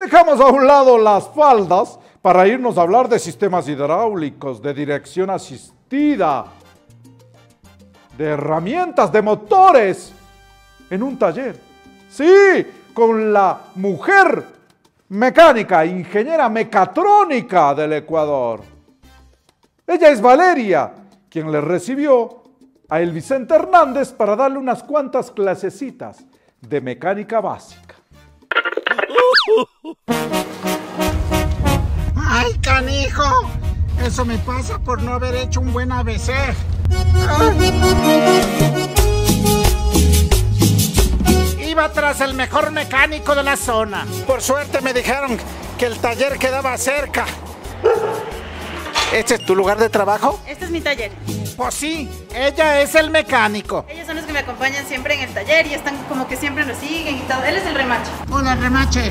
Dejamos a un lado las faldas para irnos a hablar de sistemas hidráulicos, de dirección asistida, de herramientas, de motores, en un taller. Sí, con la mujer mecánica, ingeniera mecatrónica del Ecuador. Ella es Valeria, quien le recibió a el Vicente Hernández para darle unas cuantas clasecitas de mecánica básica. ¡Ay, canijo! Eso me pasa por no haber hecho un buen ABC. Iba tras el mejor mecánico de la zona. Por suerte me dijeron que el taller quedaba cerca. ¿Este es tu lugar de trabajo? Este es mi taller. Pues sí, ella es el mecánico. Ellos son los que me acompañan siempre en el taller y están como que siempre nos siguen y todo. Él es el remache. Hola, remache.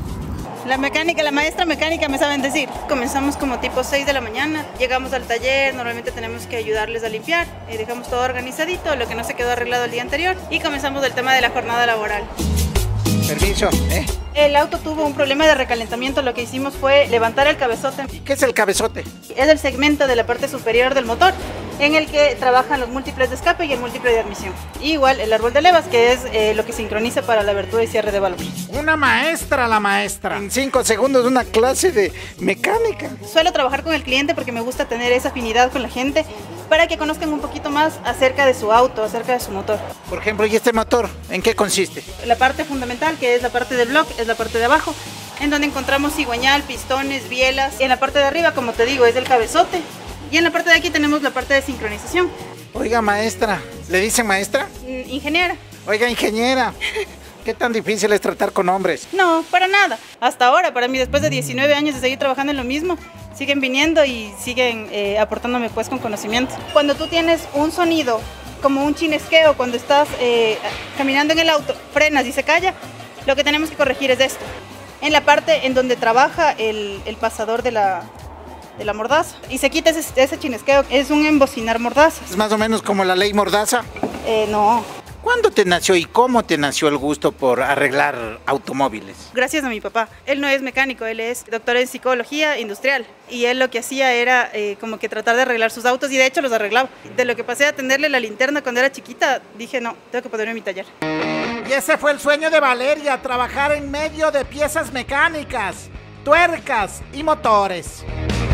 La mecánica, la maestra mecánica me saben decir. Comenzamos como tipo 6 de la mañana, llegamos al taller, normalmente tenemos que ayudarles a limpiar, dejamos todo organizadito, lo que no se quedó arreglado el día anterior y comenzamos el tema de la jornada laboral. Permiso, El auto tuvo un problema de recalentamiento, lo que hicimos fue levantar el cabezote. ¿Qué es el cabezote? Es el segmento de la parte superior del motor en el que trabajan los múltiples de escape y el múltiple de admisión. Y igual el árbol de levas, que es lo que sincroniza para la abertura y cierre de válvulas. Una maestra, la maestra. En 5 segundos una clase de mecánica. Suelo trabajar con el cliente porque me gusta tener esa afinidad con la gente para que conozcan un poquito más acerca de su auto, acerca de su motor. Por ejemplo, ¿y este motor en qué consiste? La parte fundamental, que es la parte del bloque, es la parte de abajo, en donde encontramos cigüeñal, pistones, bielas. En la parte de arriba, como te digo, es el cabezote. Y en la parte de aquí tenemos la parte de sincronización. Oiga, maestra. ¿Le dicen maestra? Ingeniera. Oiga, ingeniera. ¿Qué tan difícil es tratar con hombres? No, para nada. Hasta ahora, para mí, después de 19 años de seguir trabajando en lo mismo, siguen viniendo y siguen aportándome pues con conocimiento. Cuando tú tienes un sonido como un chinesqueo, cuando estás caminando en el auto, frenas y se calla, lo que tenemos que corregir es esto. En la parte en donde trabaja el pasador de la mordaza y se quita ese chinesqueo, es un embocinar mordaza. ¿Es más o menos como la ley Mordaza? No. ¿Cuándo te nació y cómo te nació el gusto por arreglar automóviles? Gracias a mi papá. Él no es mecánico, él es doctor en psicología industrial y él lo que hacía era como que tratar de arreglar sus autos y de hecho los arreglaba. De lo que pasé a tenderle la linterna cuando era chiquita, dije no, tengo que ponerme en mi taller. Y ese fue el sueño de Valeria, trabajar en medio de piezas mecánicas, tuercas y motores.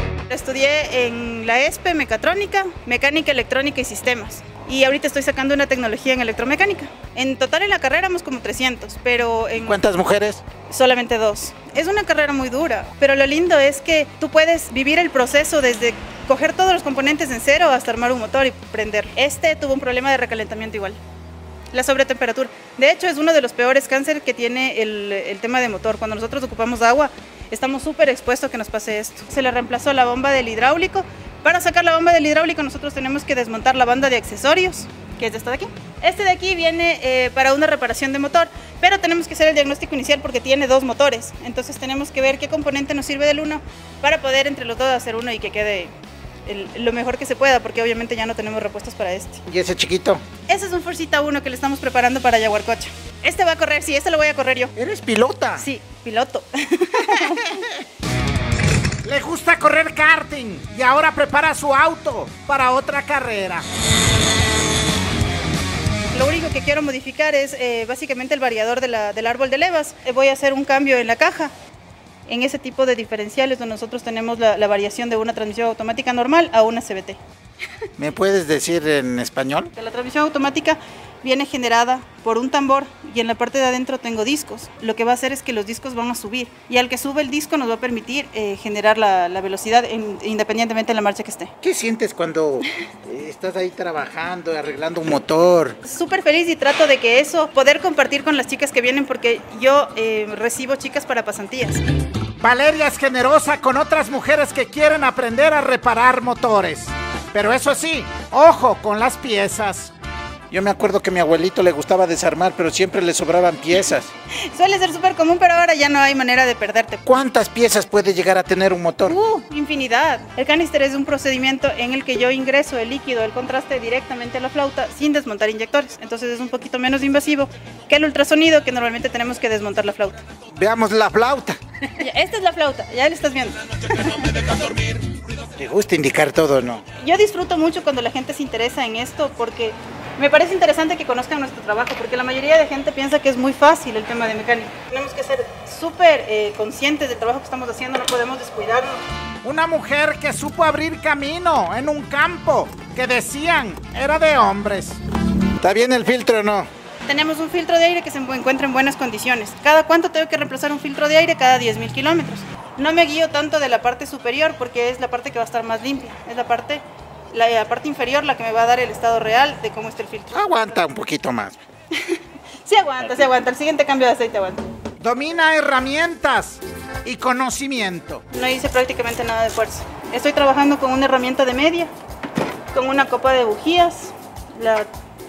Estudié en la ESPE mecatrónica, mecánica, electrónica y sistemas. Y ahorita estoy sacando una tecnología en electromecánica. En total en la carrera éramos como 300, pero en... ¿Cuántas mujeres? Solamente 2. Es una carrera muy dura, pero lo lindo es que tú puedes vivir el proceso desde coger todos los componentes en cero hasta armar un motor y prender. Este tuvo un problema de recalentamiento igual. La sobretemperatura. De hecho, es uno de los peores cánceres que tiene el tema de motor. Cuando nosotros ocupamos agua, estamos súper expuestos a que nos pase esto. Se le reemplazó la bomba del hidráulico. Para sacar la bomba del hidráulico, nosotros tenemos que desmontar la banda de accesorios, que es esta de aquí. Este de aquí viene para una reparación de motor, pero tenemos que hacer el diagnóstico inicial porque tiene 2 motores. Entonces tenemos que ver qué componente nos sirve del uno para poder entre los dos hacer uno y que quede lo mejor que se pueda, porque obviamente ya no tenemos repuestos para este. ¿Y ese chiquito? Ese es un Forcita 1 que le estamos preparando para Yaguarcocha. Este va a correr, sí, este lo voy a correr yo. ¿Eres pilota? Sí, piloto. Le gusta correr karting y ahora prepara su auto para otra carrera. Lo único que quiero modificar es básicamente el variador del árbol de levas. Voy a hacer un cambio en la caja. En ese tipo de diferenciales donde nosotros tenemos la variación de una transmisión automática normal a una CVT. ¿Me puedes decir en español? La transmisión automática viene generada por un tambor y en la parte de adentro tengo discos. Lo que va a hacer es que los discos van a subir y al que sube el disco nos va a permitir generar la velocidad independientemente de la marcha que esté. ¿Qué sientes cuando estás ahí trabajando, arreglando un motor? Súper feliz y trato de que eso, poder compartir con las chicas que vienen porque yo recibo chicas para pasantías. Valeria es generosa con otras mujeres que quieren aprender a reparar motores. Pero eso sí, ojo con las piezas. Yo me acuerdo que a mi abuelito le gustaba desarmar, pero siempre le sobraban piezas. Suele ser súper común, pero ahora ya no hay manera de perderte. ¿Cuántas piezas puede llegar a tener un motor? Infinidad. El canister es un procedimiento en el que yo ingreso el líquido, el contraste directamente a la flauta sin desmontar inyectores. Entonces es un poquito menos invasivo que el ultrasonido, que normalmente tenemos que desmontar la flauta. Veamos la flauta. Esta es la flauta, ya la estás viendo. ¿Te gusta indicar todo o no? Yo disfruto mucho cuando la gente se interesa en esto porque me parece interesante que conozcan nuestro trabajo, porque la mayoría de gente piensa que es muy fácil el tema de mecánica. Tenemos que ser súper conscientes del trabajo que estamos haciendo, no podemos descuidarnos. Una mujer que supo abrir camino en un campo que decían era de hombres. ¿Está bien el filtro o no? Tenemos un filtro de aire que se encuentra en buenas condiciones. ¿Cada cuánto tengo que reemplazar un filtro de aire? Cada 10.000 kilómetros. No me guío tanto de la parte superior porque es la parte que va a estar más limpia. Es la parte inferior la que me va a dar el estado real de cómo está el filtro. Aguanta un poquito más. Sí aguanta. El siguiente cambio de aceite aguanta. Domina herramientas y conocimiento. No hice prácticamente nada de fuerza. Estoy trabajando con una herramienta de media, con una copa de bujías, la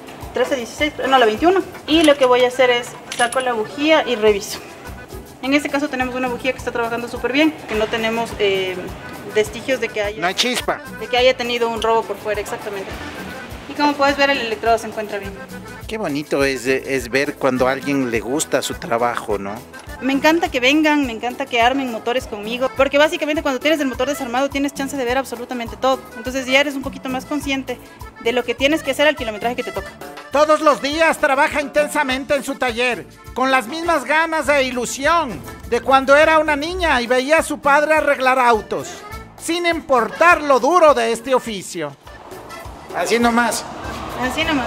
21. Y lo que voy a hacer es saco la bujía y reviso. En este caso tenemos una bujía que está trabajando súper bien, que no tenemos vestigios de que haya... No hay chispa. De que haya tenido un robo por fuera, exactamente. Y como puedes ver, el electrodo se encuentra bien. Qué bonito es ver cuando a alguien le gusta su trabajo, ¿no? Me encanta que vengan, me encanta que armen motores conmigo, porque básicamente cuando tienes el motor desarmado tienes chance de ver absolutamente todo. Entonces ya eres un poquito más consciente de lo que tienes que hacer al kilometraje que te toca. Todos los días trabaja intensamente en su taller, con las mismas ganas e ilusión de cuando era una niña y veía a su padre arreglar autos, sin importar lo duro de este oficio. Así nomás. Así nomás.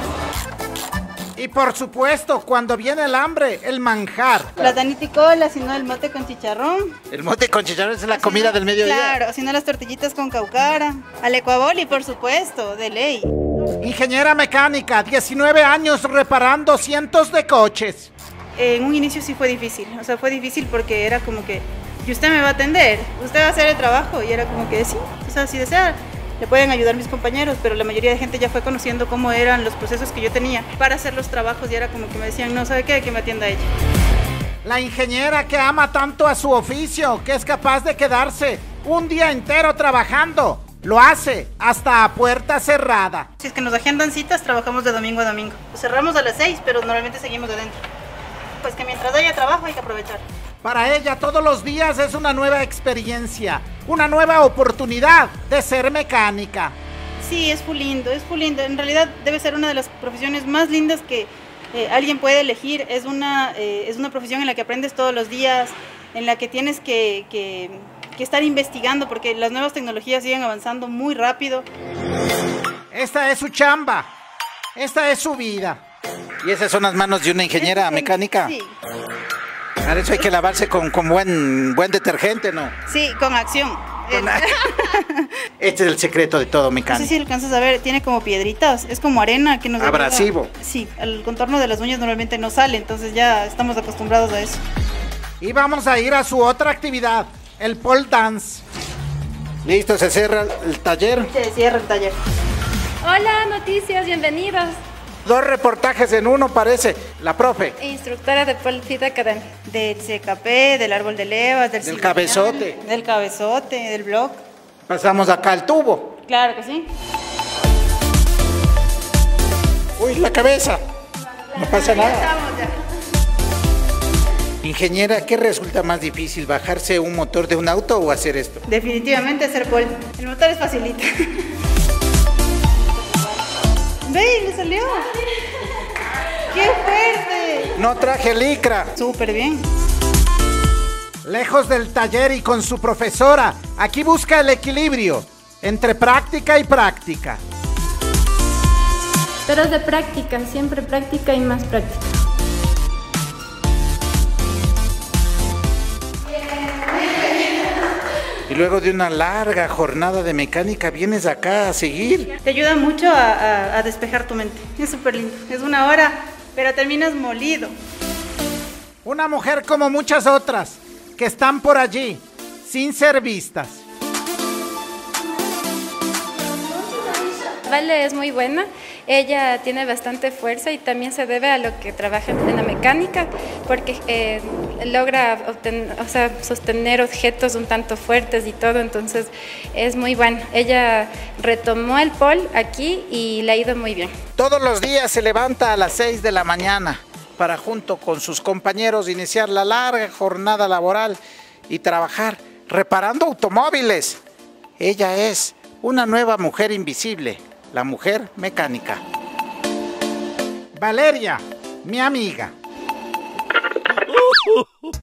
Y por supuesto, cuando viene el hambre, el manjar. Platanito y cola, si no el mote con chicharrón. El mote con chicharrón es la comida del mediodía. Claro, si no las tortillitas con caucara. Al ecuaboli, por supuesto, de ley. Ingeniera mecánica, 19 años reparando cientos de coches. En un inicio sí fue difícil, o sea, fue difícil porque era como que, ¿y usted me va a atender? ¿Usted va a hacer el trabajo? Y era como que sí, o sea, si desea, le pueden ayudar mis compañeros, pero la mayoría de gente ya fue conociendo cómo eran los procesos que yo tenía para hacer los trabajos y era como que me decían, no, ¿sabe qué? Que me atienda ella. La ingeniera que ama tanto a su oficio, que es capaz de quedarse un día entero trabajando, lo hace hasta a puerta cerrada. Si es que nos agendan citas, trabajamos de domingo a domingo. Cerramos a las 6, pero normalmente seguimos de dentro. Pues que mientras haya trabajo hay que aprovechar. Para ella todos los días es una nueva experiencia, una nueva oportunidad de ser mecánica. Sí, es full lindo, es full lindo. En realidad debe ser una de las profesiones más lindas que alguien puede elegir. Es una profesión en la que aprendes todos los días, en la que tienes que estar investigando porque las nuevas tecnologías siguen avanzando muy rápido. Esta es su chamba, esta es su vida. ¿Y esas son las manos de una ingeniera mecánica? Sí. Para eso hay que lavarse con buen detergente, ¿no? Sí, con acción. Este es el secreto de todo mecánico. No sé si alcanzas a ver, tiene como piedritas, es como arena que nos abrasivo. Sí, el contorno de las uñas normalmente no sale, entonces ya estamos acostumbrados a eso. Y vamos a ir a su otra actividad, el pole dance. ¿Listo? ¿Se cierra el taller? Se cierra el taller. Hola, noticias, bienvenidos. 2 reportajes en uno parece. La profe. Instructora de Pole Fit Academy. Del CKP, del árbol de levas, del cabezote. Del cabezote, del blog. Pasamos acá al tubo. Claro que sí. Uy, la cabeza. No pasa nada. Ingeniera, ¿qué resulta más difícil? ¿Bajarse un motor de un auto o hacer esto? Definitivamente hacer pole. El motor es facilito. ¡Ve! ¡Le salió! ¡Qué fuerte! No traje licra. Súper bien. Lejos del taller y con su profesora, aquí busca el equilibrio entre práctica y práctica. Pero es de práctica, siempre práctica y más práctica. Y luego de una larga jornada de mecánica vienes acá a seguir. Te ayuda mucho a despejar tu mente. Es súper lindo. Es 1 hora, pero terminas molido. Una mujer como muchas otras que están por allí, sin ser vistas. Vale, es muy buena. Ella tiene bastante fuerza y también se debe a lo que trabaja en la mecánica, porque logra sostener objetos un tanto fuertes y todo, entonces es muy bueno. Ella retomó el pole aquí y le ha ido muy bien. Todos los días se levanta a las 6 de la mañana para, junto con sus compañeros, iniciar la larga jornada laboral y trabajar reparando automóviles. Ella es una nueva mujer invisible, la mujer mecánica. Valeria, mi amiga.